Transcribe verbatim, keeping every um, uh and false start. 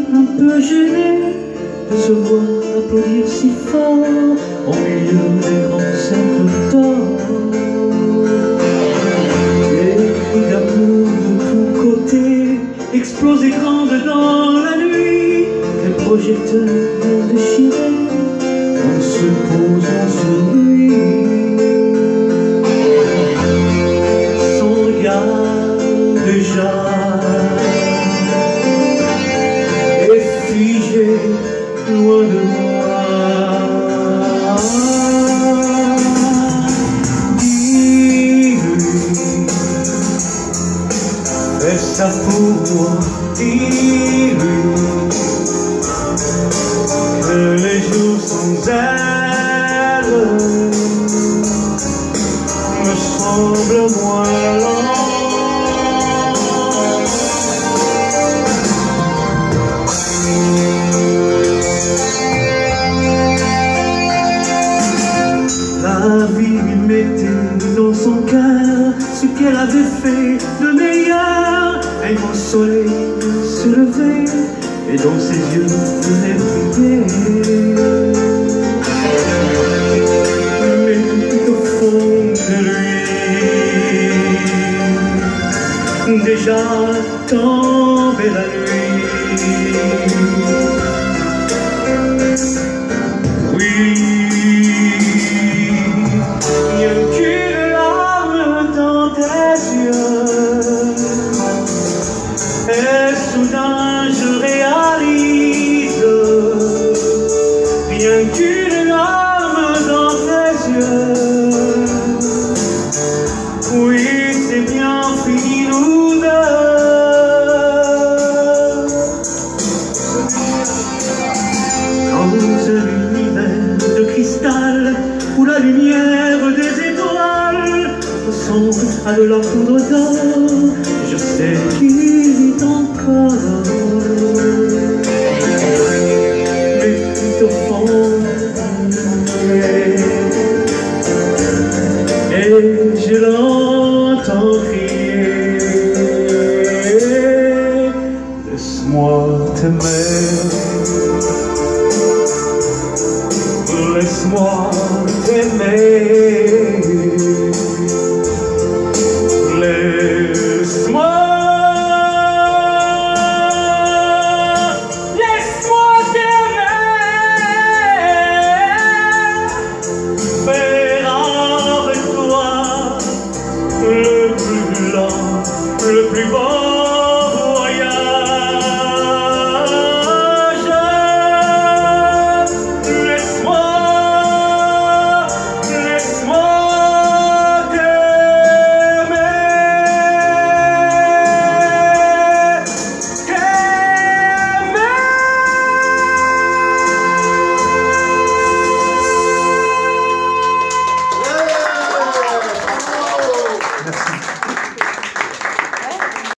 un peu gêné de se voir applaudir si fort au milieu des grands cercles d'or. Les cris d'amour de tous côtés explosent grandes dans la nuit. Les projecteurs déchirés en se posant sur lui. Son regard déjà est figé loin de moi. Dis-lui, fais ça pour moi. Dis-lui que les jours sans elle me semblent moins longs. La vie lui mettait dans son cœur ce qu'elle avait fait de meilleur. Et quand le soleil se levait et dans ses yeux venait briller. Mais tout au fond de lui, déjà tombait la nuit. Oui, il n'y a qu'une larme dans tes yeux. Et soudain je réalise, rien qu'une larme dans tes yeux. Oui, c'est bien fini nous deux. Dans un univers de cristal où la lumière des étoiles ressemble à de la poudre d'or, je sais qu'il vit encore. Mais tout au fond, et je l'entends crier, laisse-moi t'aimer, laisse-moi t'aimer.